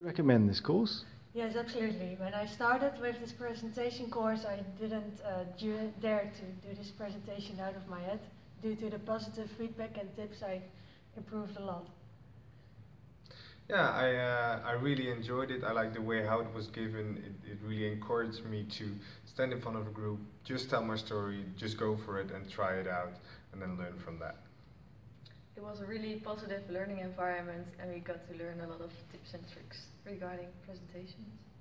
Recommend this course? Yes, absolutely. When I started with this presentation course, I didn't dare to do this presentation out of my head. Due to the positive feedback and tips, I improved a lot. Yeah, I really enjoyed it. I like the way how it was given. It really encouraged me to stand in front of a group, just tell my story, just go for it and try it out, and then learn from that. It was a really positive learning environment, and we got to learn a lot of tips and tricks regarding presentations.